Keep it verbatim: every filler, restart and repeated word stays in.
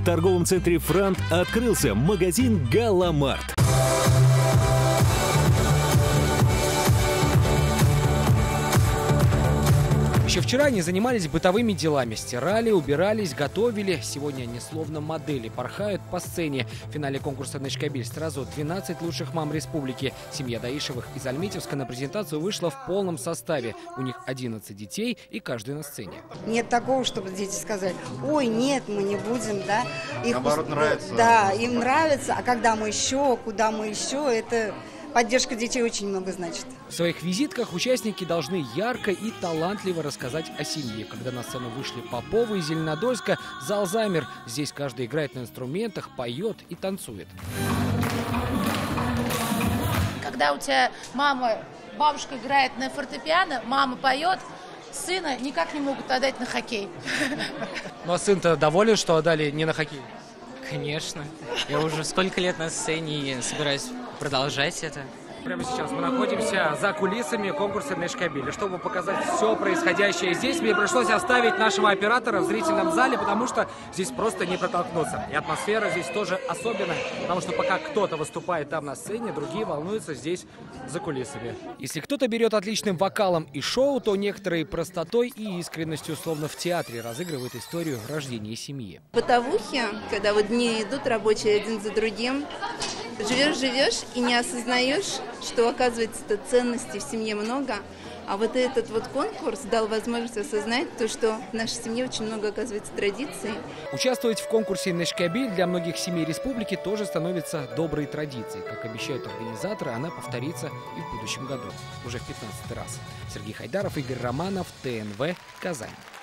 В торговом центре «Франт» открылся магазин «Галамарт». Еще вчера они занимались бытовыми делами, стирали, убирались, готовили. Сегодня они словно модели порхают по сцене. В финале конкурса «Нешкабель» сразу двенадцать лучших мам республики. Семья Даишевых из Альметьевска на презентацию вышла в полном составе. У них одиннадцать детей, и каждый на сцене. Нет такого, чтобы дети сказали: ой, нет, мы не будем, да. Их Наоборот, нравится. Да, им нравится. А когда мы еще, куда мы еще, это... Поддержка детей очень много значит. В своих визитках участники должны ярко и талантливо рассказать о семье. Когда на сцену вышли Поповы из Зеленодольска, зал замер. Здесь каждый играет на инструментах, поет и танцует. Когда у тебя мама, бабушка играет на фортепиано, мама поет, сына никак не могут отдать на хоккей. Ну а сын-то доволен, что отдали не на хоккей? Конечно. Я уже сколько лет на сцене и собираюсь продолжать это. Прямо сейчас мы находимся за кулисами конкурса «Нешкабель». Чтобы показать все происходящее здесь, мне пришлось оставить нашего оператора в зрительном зале, потому что здесь просто не протолкнуться. И атмосфера здесь тоже особенная, потому что пока кто-то выступает там на сцене, другие волнуются здесь за кулисами. Если кто-то берет отличным вокалом и шоу, то некоторые простотой и искренностью, словно в театре, разыгрывают историю рождения семьи. Бытовухи, когда вот дни идут рабочие один за другим, живешь-живешь и не осознаешь, что, оказывается-то, ценностей в семье много. А вот этот вот конкурс дал возможность осознать то, что в нашей семье очень много, оказывается, традиций. Участвовать в конкурсе «Нешкабель» для многих семей республики тоже становится доброй традицией. Как обещают организаторы, она повторится и в будущем году, уже в пятнадцатый раз. Сергей Хайдаров, Игорь Романов, ТНВ, Казань.